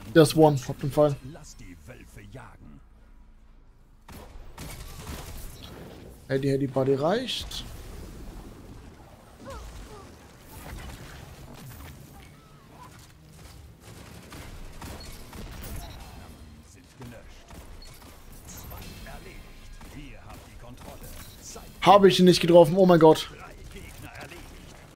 Der ist One, auf jeden Fall. Lass die Wölfe jagen. Heady Buddy reicht. Sind gelöscht. Zwei erledigt. Wir haben die Kontrolle. Zeit Habe ich ihn nicht getroffen, oh mein Gott.